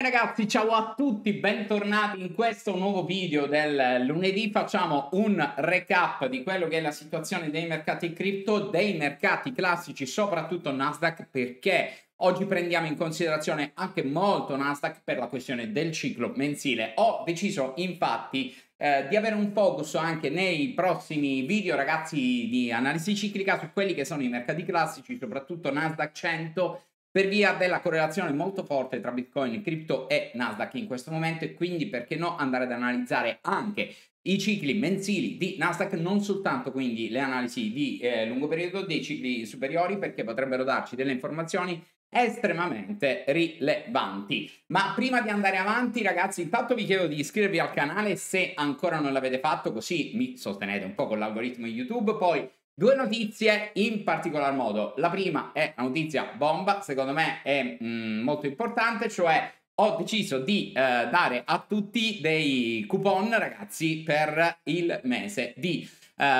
ragazzi, ciao a tutti, bentornati in questo nuovo video del lunedì. Facciamo un recap di quello che è la situazione dei mercati cripto, dei mercati classici, soprattutto Nasdaq, perché oggi prendiamo in considerazione anche molto Nasdaq per la questione del ciclo mensile. Ho deciso infatti di avere un focus anche nei prossimi video, ragazzi, di analisi ciclica su quelli che sono i mercati classici, soprattutto Nasdaq 100, per via della correlazione molto forte tra Bitcoin, cripto e Nasdaq in questo momento, e quindi perché no andare ad analizzare anche i cicli mensili di Nasdaq, non soltanto quindi le analisi di lungo periodo dei cicli superiori, perché potrebbero darci delle informazioni estremamente rilevanti. Ma prima di andare avanti, ragazzi, intanto vi chiedo di iscrivervi al canale se ancora non l'avete fatto, così mi sostenete un po' con l'algoritmo YouTube. Poi due notizie in particolar modo. La prima è una notizia bomba, secondo me è molto importante, cioè ho deciso di dare a tutti dei coupon, ragazzi, per il mese di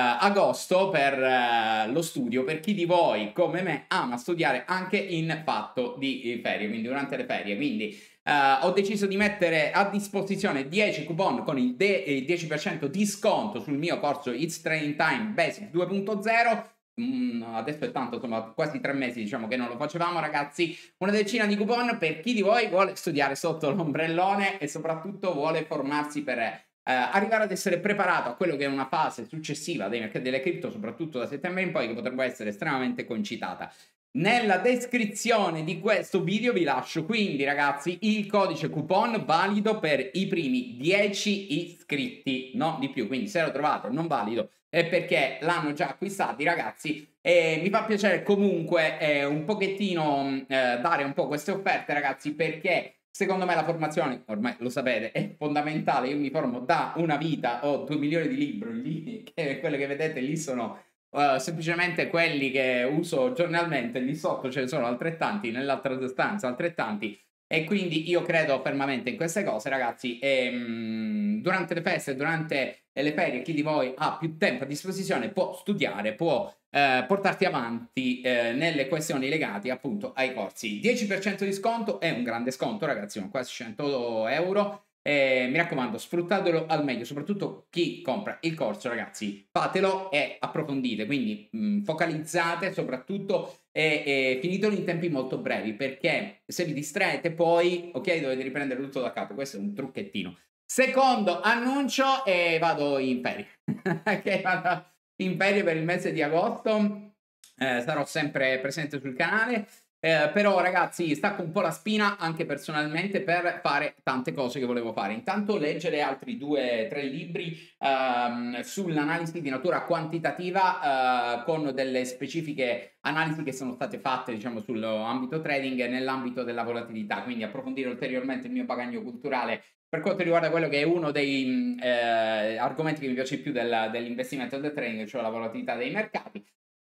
agosto per lo studio, per chi di voi come me ama studiare anche in fatto di ferie, quindi durante le ferie. Quindi ho deciso di mettere a disposizione 10 coupon con il 10% di sconto sul mio corso It's Training Time Basic 2.0. Adesso è tanto, insomma, quasi 3 mesi diciamo che non lo facevamo, ragazzi. Una decina di coupon per chi di voi vuole studiare sotto l'ombrellone e soprattutto vuole formarsi per arrivare ad essere preparato a quello che è una fase successiva dei mercati delle cripto, soprattutto da settembre in poi, che potrebbe essere estremamente concitata. Nella descrizione di questo video vi lascio quindi, ragazzi, il codice coupon valido per i primi 10 iscritti, non di più. Quindi se lo trovate non valido è perché l'hanno già acquistati, ragazzi, e mi fa piacere comunque un pochettino dare un po' queste offerte, ragazzi, perché secondo me la formazione, ormai lo sapete, è fondamentale. Io mi formo da una vita, ho 2 milioni di libri lì, che quelle che vedete lì sono semplicemente quelli che uso giornalmente. Lì sotto ce ne sono altrettanti, nell'altra stanza altrettanti, e quindi io credo fermamente in queste cose, ragazzi. E durante le feste, durante le ferie, chi di voi ha più tempo a disposizione può studiare, può portarti avanti nelle questioni legate appunto ai corsi. 10% di sconto è un grande sconto, ragazzi, sono quasi 100 euro. Mi raccomando, sfruttatelo al meglio, soprattutto chi compra il corso, ragazzi, fatelo e approfondite, quindi focalizzate soprattutto e finitelo in tempi molto brevi, perché se vi distraete poi, ok, dovete riprendere tutto da capo. Questo è un trucchettino. Secondo annuncio, e vado in ferie. Ok, vado in ferie per il mese di agosto. Sarò sempre presente sul canale. Però, ragazzi, stacco un po' la spina anche personalmente per fare tante cose che volevo fare. Intanto leggere altri 2-3 libri sull'analisi di natura quantitativa, con delle specifiche analisi che sono state fatte, diciamo, sull'ambito trading e nell'ambito della volatilità, quindi approfondire ulteriormente il mio bagaglio culturale per quanto riguarda quello che è uno dei argomenti che mi piace più dell'investimento e del trading, cioè la volatilità dei mercati.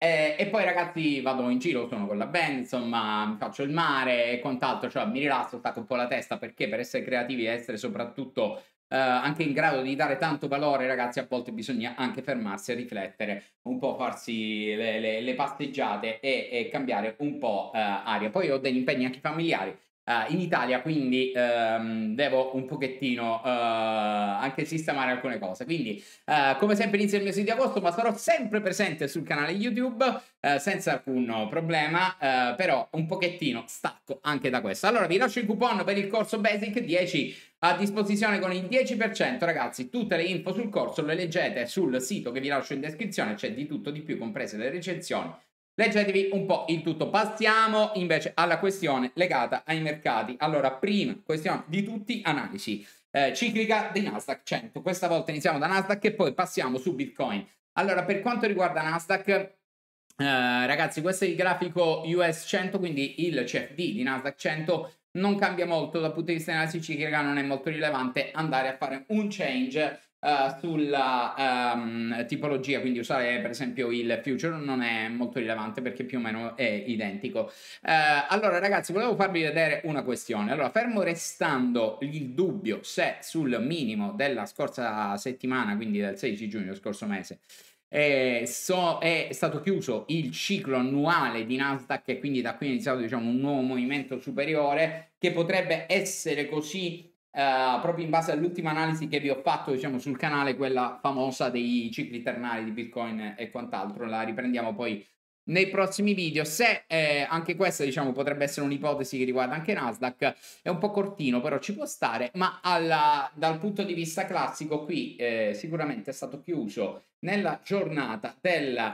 E poi, ragazzi, vado in giro, sono con la band, insomma, mi faccio il mare e quant'altro, cioè mi rilasso, stacco un po' la testa, perché per essere creativi e essere soprattutto anche in grado di dare tanto valore, ragazzi, a volte bisogna anche fermarsi a riflettere, un po' farsi le passeggiate e cambiare un po' aria. Poi ho degli impegni anche familiari in Italia, quindi devo un pochettino anche sistemare alcune cose. Quindi come sempre inizio il mese di agosto, ma sarò sempre presente sul canale YouTube senza alcun problema, però un pochettino stacco anche da questo. Allora vi lascio il coupon per il corso Basic 10 a disposizione con il 10%, ragazzi. Tutte le info sul corso le leggete sul sito che vi lascio in descrizione, c'è di tutto di più, comprese le recensioni. Leggetevi un po' il tutto. Passiamo invece alla questione legata ai mercati. Allora, prima questione di tutti, analisi ciclica di Nasdaq 100. Questa volta iniziamo da Nasdaq e poi passiamo su Bitcoin. Allora, per quanto riguarda Nasdaq, ragazzi, questo è il grafico US 100, quindi il CFD di Nasdaq 100 non cambia molto dal punto di vista dell'analisi ciclica, non è molto rilevante andare a fare un change sulla tipologia, quindi usare per esempio il future non è molto rilevante perché più o meno è identico. Allora, ragazzi, volevo farvi vedere una questione. Allora, fermo restando il dubbio se sul minimo della scorsa settimana, quindi del 16 giugno, scorso mese, è stato chiuso il ciclo annuale di Nasdaq e quindi da qui è iniziato, diciamo, un nuovo movimento superiore che potrebbe essere così proprio in base all'ultima analisi che vi ho fatto, diciamo, sul canale, quella famosa dei cicli ternari di Bitcoin e quant'altro. La riprendiamo poi nei prossimi video. Se anche questa, diciamo, potrebbe essere un'ipotesi che riguarda anche Nasdaq, è un po' cortino, però ci può stare, ma dal punto di vista classico qui sicuramente è stato chiuso nella giornata del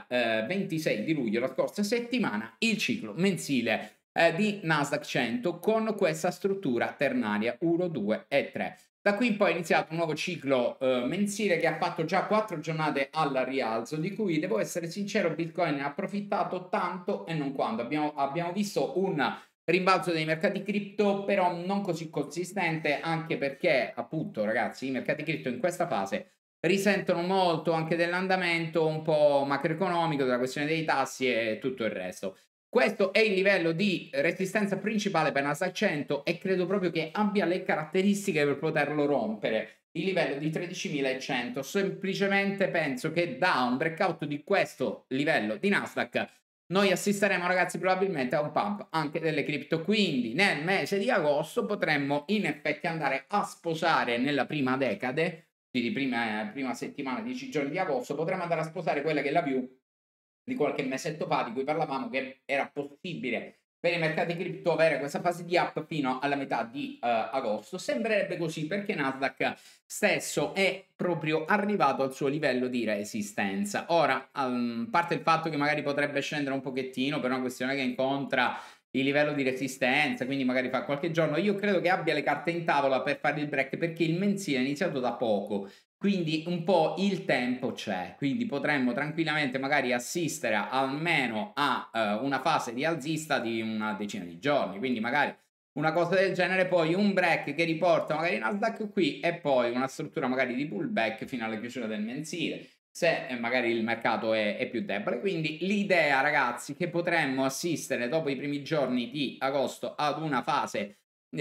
26 di luglio, la scorsa settimana, il ciclo mensile di Nasdaq 100 con questa struttura ternaria 1, 2 e 3. Da qui in poi è iniziato un nuovo ciclo mensile che ha fatto già 4 giornate al rialzo, di cui devo essere sincero, Bitcoin ne ha approfittato tanto e non quanto. Abbiamo visto un rimbalzo dei mercati cripto, però non così consistente, anche perché appunto, ragazzi, i mercati cripto in questa fase risentono molto anche dell'andamento un po' macroeconomico, della questione dei tassi e tutto il resto. Questo è il livello di resistenza principale per Nasdaq 100 e credo proprio che abbia le caratteristiche per poterlo rompere. Il livello di 13.100. Semplicemente penso che da un breakout di questo livello di Nasdaq noi assisteremo, ragazzi, probabilmente a un pump anche delle cripto. Quindi nel mese di agosto potremmo in effetti andare a sposare nella prima decade, quindi prima settimana, 10 giorni di agosto, potremmo andare a sposare quella che è la view di qualche mesetto fa, di cui parlavamo, che era possibile per i mercati cripto avere questa fase di up fino alla metà di agosto. Sembrerebbe così perché Nasdaq stesso è proprio arrivato al suo livello di resistenza. Ora, a parte il fatto che magari potrebbe scendere un pochettino per una questione che incontra il livello di resistenza, quindi magari fa qualche giorno, io credo che abbia le carte in tavola per fare il break, perché il mensile è iniziato da poco, quindi un po' il tempo c'è, quindi potremmo tranquillamente magari assistere almeno a una fase rialzista di una decina di giorni, quindi magari una cosa del genere, poi un break che riporta magari Nasdaq qui e poi una struttura magari di pullback fino alla chiusura del mensile, se magari il mercato è più debole. Quindi l'idea, ragazzi, che potremmo assistere dopo i primi giorni di agosto ad una fase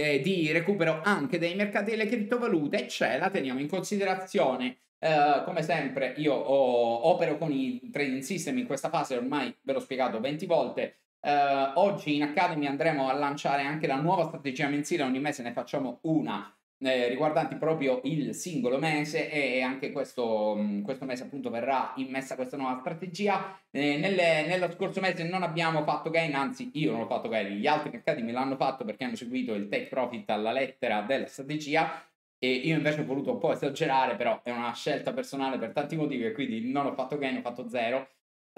di recupero anche dei mercati delle criptovalute c'è, la teniamo in considerazione. Come sempre io opero con i trading system in questa fase, ormai ve l'ho spiegato 20 volte. Oggi in Academy andremo a lanciare anche la nuova strategia mensile, ogni mese ne facciamo una riguardanti proprio il singolo mese, e anche questo mese appunto verrà immessa questa nuova strategia. Nello scorso mese non abbiamo fatto gain, anzi io non ho fatto gain, gli altri mercati me l'hanno fatto perché hanno seguito il take profit alla lettera della strategia, e io invece ho voluto un po' esagerare, però è una scelta personale per tanti motivi e quindi non ho fatto gain, ho fatto zero.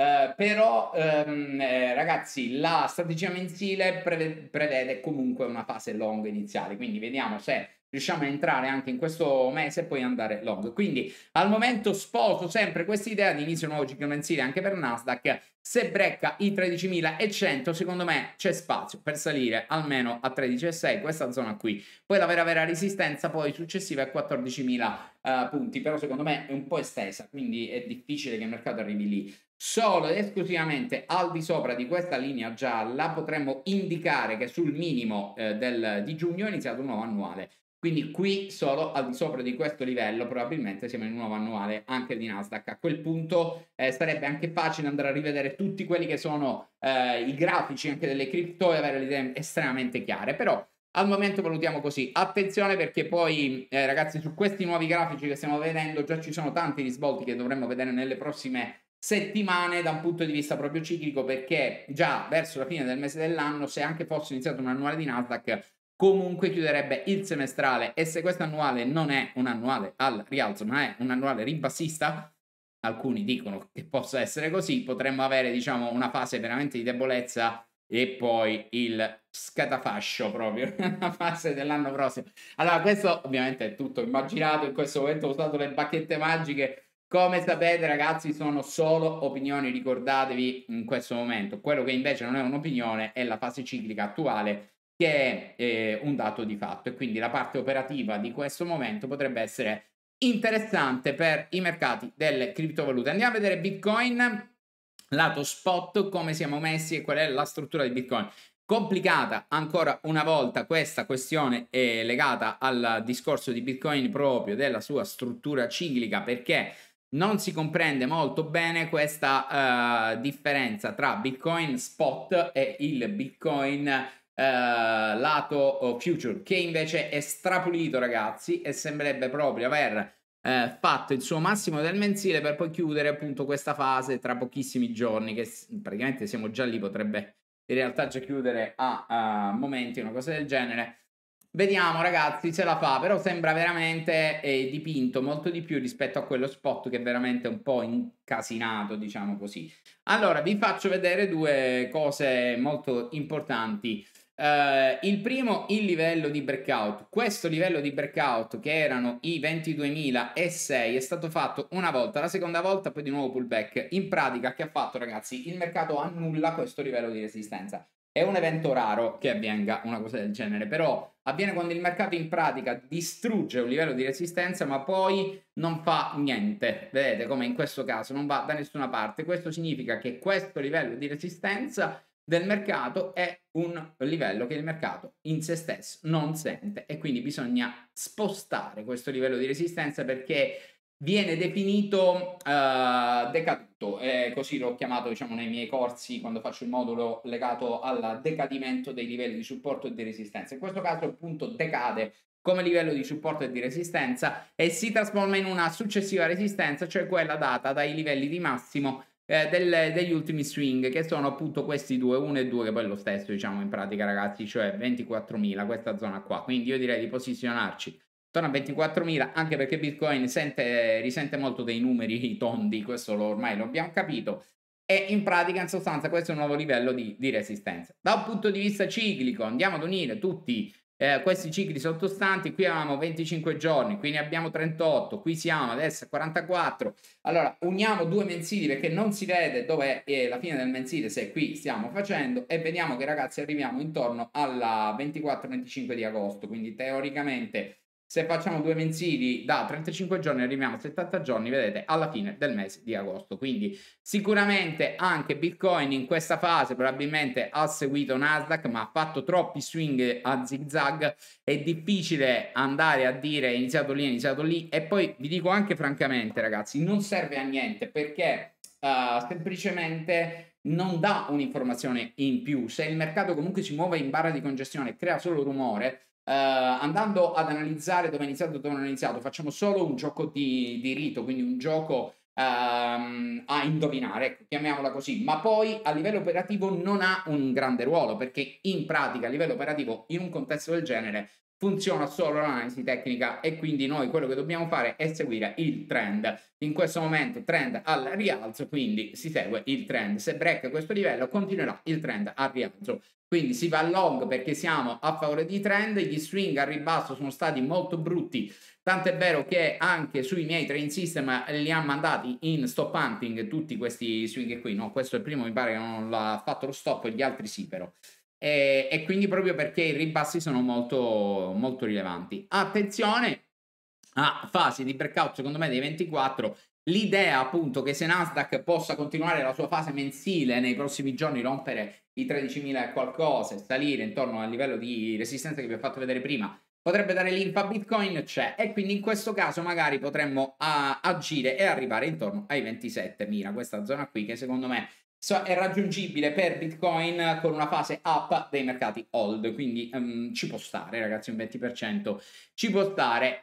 Ragazzi, la strategia mensile prevede comunque una fase long iniziale, quindi vediamo se riusciamo a entrare anche in questo mese e poi andare long. Quindi al momento sposo sempre questa idea di inizio nuovo ciclo mensile anche per Nasdaq. Se brecca i 13.100, secondo me c'è spazio per salire almeno a 13.600, questa zona qui. Poi la vera resistenza poi successiva è 14.000 punti, però secondo me è un po' estesa, quindi è difficile che il mercato arrivi lì. Solo ed esclusivamente al di sopra di questa linea gialla potremmo indicare che sul minimo di giugno è iniziato un nuovo annuale. Quindi qui solo al di sopra di questo livello probabilmente siamo in un nuovo annuale anche di Nasdaq. A quel punto sarebbe anche facile andare a rivedere tutti quelli che sono i grafici anche delle cripto e avere le idee estremamente chiare. Però al momento valutiamo così. Attenzione, perché poi ragazzi, su questi nuovi grafici che stiamo vedendo già ci sono tanti risvolti che dovremmo vedere nelle prossime settimane da un punto di vista proprio ciclico, perché già verso la fine del mese dell'anno, se anche fosse iniziato un annuale di Nasdaq, comunque chiuderebbe il semestrale, e se questo annuale non è un annuale al rialzo ma è un annuale ribassista, alcuni dicono che possa essere così, potremmo avere, diciamo, una fase veramente di debolezza e poi il scatafascio proprio la fase dell'anno prossimo. Allora, questo ovviamente è tutto immaginato, in questo momento ho usato le bacchette magiche. Come sapete, ragazzi, sono solo opinioni, ricordatevi in questo momento. Quello che invece non è un'opinione è la fase ciclica attuale, che è un dato di fatto, e quindi la parte operativa di questo momento potrebbe essere interessante per i mercati delle criptovalute. Andiamo a vedere Bitcoin, lato spot, come siamo messi e qual è la struttura di Bitcoin. Complicata ancora una volta questa questione è legata al discorso di Bitcoin proprio della sua struttura ciclica, perché non si comprende molto bene questa differenza tra Bitcoin spot e il Bitcoin lato future, che invece è strapulito, ragazzi, e sembrerebbe proprio aver fatto il suo massimo del mensile per poi chiudere appunto questa fase tra pochissimi giorni, che praticamente siamo già lì, potrebbe in realtà già chiudere a momenti, una cosa del genere. Vediamo, ragazzi, se la fa, però sembra veramente dipinto molto di più rispetto a quello spot, che è veramente un po' incasinato, diciamo così. Allora, vi faccio vedere due cose molto importanti. Il primo, il livello di breakout. Questo livello di breakout, che erano i 22.006, è stato fatto una volta, la seconda volta poi di nuovo pullback. In pratica, che ha fatto, ragazzi? Il mercato annulla questo livello di resistenza. È un evento raro che avvenga una cosa del genere, però avviene quando il mercato in pratica distrugge un livello di resistenza ma poi non fa niente. Vedete come in questo caso non va da nessuna parte. Questo significa che questo livello di resistenza del mercato è un livello che il mercato in se stesso non sente, e quindi bisogna spostare questo livello di resistenza perché viene definito decaduto, così l'ho chiamato, diciamo, nei miei corsi quando faccio il modulo legato al decadimento dei livelli di supporto e di resistenza. In questo caso appunto decade come livello di supporto e di resistenza e si trasforma in una successiva resistenza, cioè quella data dai livelli di massimo degli ultimi swing, che sono appunto questi due, 1 e 2, che poi è lo stesso, diciamo, in pratica, ragazzi, cioè 24.000, questa zona qua. Quindi io direi di posizionarci torna a 24.000, anche perché Bitcoin risente molto dei numeri tondi, questo ormai lo abbiamo capito, e in pratica, in sostanza, questo è un nuovo livello di resistenza. Da un punto di vista ciclico, andiamo ad unire tutti questi cicli sottostanti. Qui avevamo 25 giorni, qui ne abbiamo 38, qui siamo adesso a 44. Allora, uniamo due mensili perché non si vede dove è la fine del mensile se qui stiamo facendo, e vediamo che, ragazzi, arriviamo intorno alla 24-25 di agosto, quindi teoricamente se facciamo due mensili da 35 giorni arriviamo a 70 giorni, vedete, alla fine del mese di agosto. Quindi sicuramente anche Bitcoin in questa fase probabilmente ha seguito Nasdaq, ma ha fatto troppi swing a zigzag. È difficile andare a dire è iniziato lì, e poi vi dico anche francamente, ragazzi, non serve a niente perché semplicemente non dà un'informazione in più. Se il mercato comunque si muove in barra di congestione e crea solo rumore, andando ad analizzare dove è iniziato e dove non è iniziato, facciamo solo un gioco di rito, quindi un gioco a indovinare, ecco, chiamiamola così, ma poi a livello operativo non ha un grande ruolo, perché in pratica a livello operativo in un contesto del genere funziona solo l'analisi tecnica, e quindi noi quello che dobbiamo fare è seguire il trend. In questo momento trend al rialzo, quindi si segue il trend. Se break questo livello continuerà il trend al rialzo, quindi si va long perché siamo a favore di trend. Gli swing al ribasso sono stati molto brutti, tanto è vero che anche sui miei trading system li ha mandati in stop hunting tutti questi swing qui. No, questo è il primo, mi pare che non l'ha fatto lo stop, gli altri sì però. E quindi proprio perché i ribassi sono molto, molto rilevanti. Attenzione a fasi di breakout, secondo me, dei 24. L'idea appunto che se Nasdaq possa continuare la sua fase mensile nei prossimi giorni, rompere i 13.000 e qualcosa e salire intorno al livello di resistenza che vi ho fatto vedere prima, potrebbe dare linfa a Bitcoin, c'è, e quindi in questo caso magari potremmo agire e arrivare intorno ai 27.000, questa zona qui che secondo me è raggiungibile per Bitcoin con una fase up dei mercati hold, quindi ci può stare, ragazzi, un 20% ci può stare.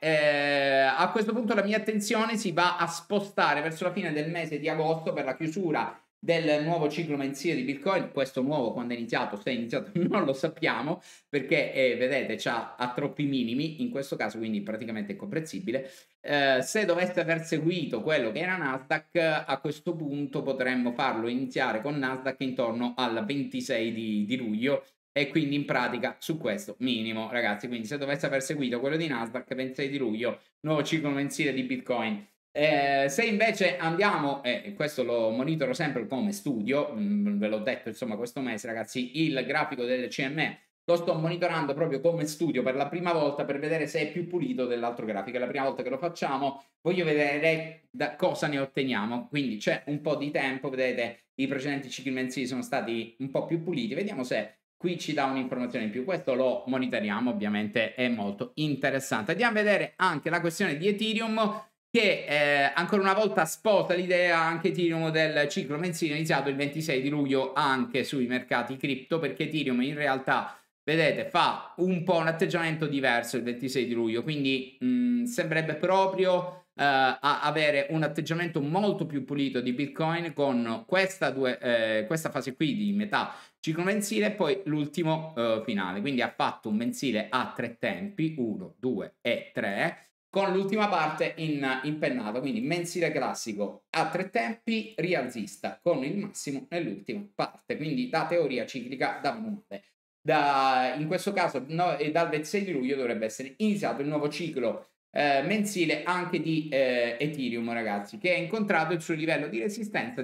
A questo punto la mia attenzione si va a spostare verso la fine del mese di agosto per la chiusura del nuovo ciclo mensile di Bitcoin. Questo nuovo, quando è iniziato, se è iniziato non lo sappiamo, perché vedete ha troppi minimi in questo caso, quindi praticamente è incomprensibile. Se dovesse aver seguito quello che era Nasdaq, a questo punto potremmo farlo iniziare con Nasdaq intorno al 26 di luglio, e quindi in pratica su questo minimo, ragazzi. Quindi se dovesse aver seguito quello di Nasdaq, 26 di luglio, nuovo ciclo mensile di Bitcoin. Se invece andiamo, e questo lo monitoro sempre come studio, ve l'ho detto insomma questo mese, ragazzi, il grafico del CME lo sto monitorando proprio come studio per la prima volta, per vedere se è più pulito dell'altro grafico. È la prima volta che lo facciamo, voglio vedere da cosa ne otteniamo, quindi c'è un po' di tempo. Vedete, i precedenti cicli mensili sono stati un po' più puliti, vediamo se qui ci dà un'informazione in più. Questo lo monitoriamo, ovviamente è molto interessante. Andiamo a vedere anche la questione di Ethereum, che ancora una volta sposa l'idea anche Ethereum del ciclo mensile iniziato il 26 di luglio anche sui mercati cripto, perché Ethereum in realtà, vedete, fa un po' un atteggiamento diverso il 26 di luglio, quindi sembrerebbe proprio avere un atteggiamento molto più pulito di Bitcoin con questa fase qui di metà ciclo mensile e poi l'ultimo finale. Quindi ha fatto un mensile a 3 tempi, 1, 2 e 3, con l'ultima parte in impennato, quindi mensile classico a 3 tempi, rialzista con il massimo nell'ultima parte, quindi da teoria ciclica da manuale. In questo caso dal 26 di luglio dovrebbe essere iniziato il nuovo ciclo mensile anche di Ethereum, ragazzi, che ha incontrato il suo livello di resistenza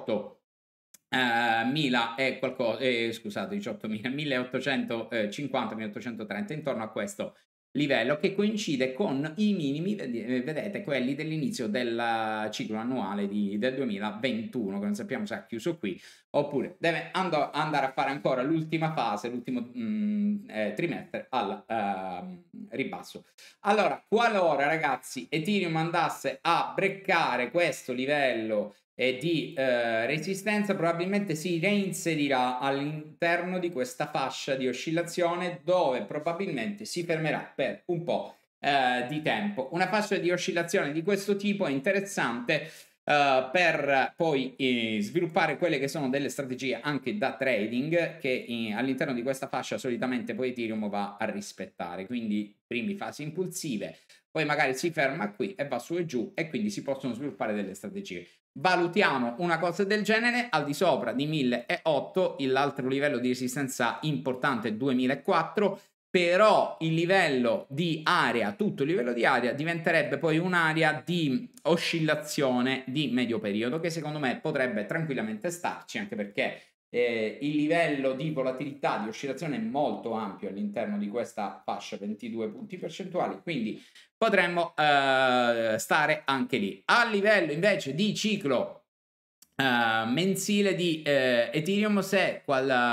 18.000 e qualcosa, scusate, 18.000, 1850, 1830, intorno a questo livello, che coincide con i minimi, vedete, quelli dell'inizio del ciclo annuale del 2021, che non sappiamo se ha chiuso qui oppure deve andare a fare ancora l'ultima fase, l'ultimo trimestre al ribasso. Allora, qualora, ragazzi, Ethereum andasse a breccare questo livello di resistenza, probabilmente si reinserirà all'interno di questa fascia di oscillazione, dove probabilmente si fermerà per un po' di tempo. Una fascia di oscillazione di questo tipo è interessante per poi sviluppare quelle che sono delle strategie anche da trading, che all'interno di questa fascia solitamente poi Ethereum va a rispettare, quindi primi fasi impulsive, poi magari si ferma qui e va su e giù, e quindi si possono sviluppare delle strategie. Valutiamo una cosa del genere al di sopra di 1008, l'altro livello di resistenza importante è 2004, però il livello di area, tutto il livello di area diventerebbe poi un'area di oscillazione di medio periodo, che secondo me potrebbe tranquillamente starci, anche perché il livello di volatilità, di oscillazione è molto ampio all'interno di questa fascia, 22 punti percentuali, quindi potremmo stare anche lì. A livello invece di ciclo mensile di Ethereum, se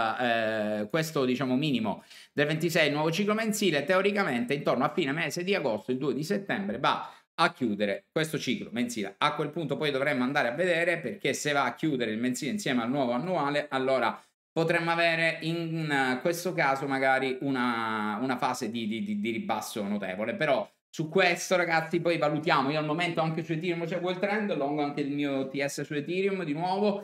questo diciamo minimo del 26 nuovo ciclo mensile, teoricamente intorno a fine mese di agosto, il 2 di settembre, va a chiudere questo ciclo mensile. A quel punto poi dovremmo andare a vedere, perché se va a chiudere il mensile insieme al nuovo annuale, allora potremmo avere in questo caso magari una fase di ribasso notevole. Però su questo, ragazzi, poi valutiamo. Io al momento anche su Ethereum seguo il trend, longo anche il mio TS su Ethereum di nuovo,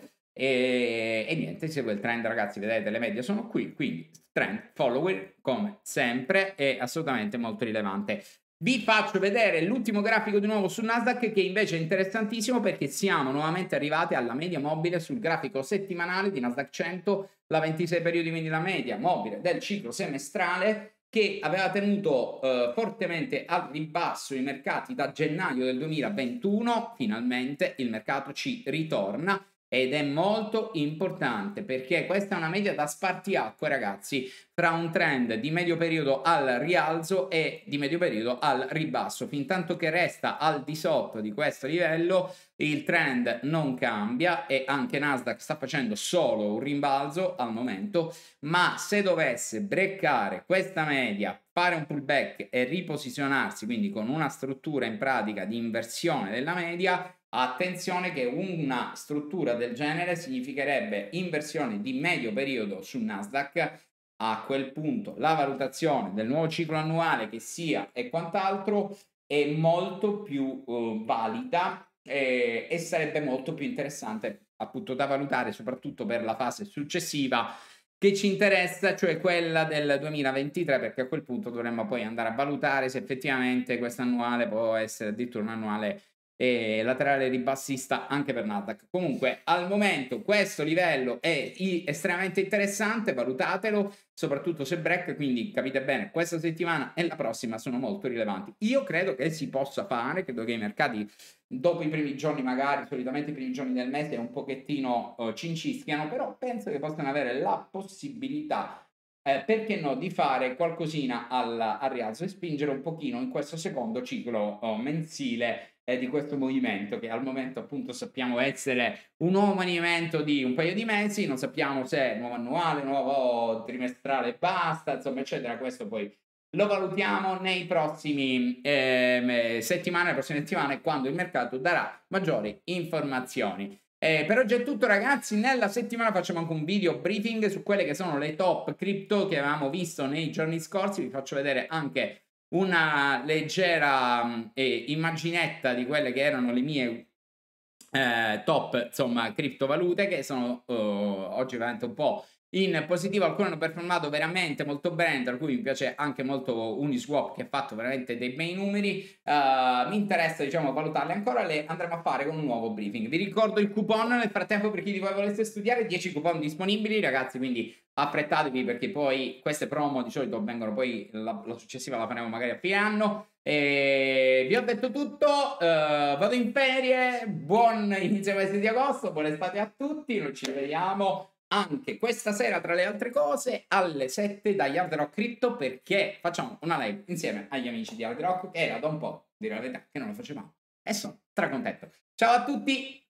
e niente, seguo il trend, ragazzi, vedete le medie sono qui, quindi trend follower come sempre è assolutamente molto rilevante. Vi faccio vedere l'ultimo grafico di nuovo su Nasdaq, che invece è interessantissimo, perché siamo nuovamente arrivati alla media mobile sul grafico settimanale di Nasdaq 100, la 26 periodi, quindi la media mobile del ciclo semestrale, che aveva tenuto fortemente al ribasso i mercati da gennaio del 2021. Finalmente il mercato ci ritorna, ed è molto importante, perché questa è una media da spartiacque, ragazzi, tra un trend di medio periodo al rialzo e di medio periodo al ribasso. Fin tanto che resta al di sotto di questo livello, il trend non cambia, e anche Nasdaq sta facendo solo un rimbalzo al momento. Ma se dovesse breccare questa media, fare un pullback e riposizionarsi, quindi con una struttura in pratica di inversione della media, attenzione che una struttura del genere significherebbe inversione di medio periodo su Nasdaq. A quel punto la valutazione del nuovo ciclo annuale che sia e quant'altro è molto più valida, e sarebbe molto più interessante appunto da valutare, soprattutto per la fase successiva che ci interessa, cioè quella del 2023, perché a quel punto dovremmo poi andare a valutare se effettivamente questo annuale può essere addirittura un annuale laterale ribassista anche per Nasdaq. Comunque al momento questo livello è estremamente interessante, valutatelo, soprattutto se break, quindi capite bene, questa settimana e la prossima sono molto rilevanti. Io credo che si possa fare, credo che i mercati dopo i primi giorni, magari solitamente i primi giorni del mese un pochettino cincischiano, però penso che possano avere la possibilità, perché no, di fare qualcosina al rialzo e spingere un pochino in questo secondo ciclo mensile di questo movimento, che al momento appunto sappiamo essere un nuovo movimento di un paio di mesi, non sappiamo se è nuovo annuale, nuovo trimestrale, basta, insomma, eccetera. Questo poi lo valutiamo nei prossimi settimane, le prossime settimane, quando il mercato darà maggiori informazioni. Per oggi è tutto, ragazzi. Nella settimana facciamo anche un video briefing su quelle che sono le top cripto che avevamo visto nei giorni scorsi. Vi faccio vedere anche una leggera immaginetta di quelle che erano le mie top, insomma, criptovalute, che sono oggi veramente un po' in positivo. Alcune hanno performato veramente molto bene, tra cui mi piace anche molto Uniswap, che ha fatto veramente dei bei numeri. Mi interessa, diciamo, valutarle ancora, le andremo a fare con un nuovo briefing. Vi ricordo il coupon nel frattempo per chi di voi volesse studiare, 10 coupon disponibili, ragazzi, quindi affrettatevi, perché poi queste promo di solito vengono, poi la successiva la faremo magari a fine anno. E vi ho detto tutto, vado in ferie, buon inizio mese di agosto, buona estate a tutti, noi ci vediamo anche questa sera, tra le altre cose, alle 7 da Hard Rock Crypto, perché facciamo una live insieme agli amici di Hard Rock, che era da un po', dire la verità, che non lo facevamo, e sono stracontento. Ciao a tutti!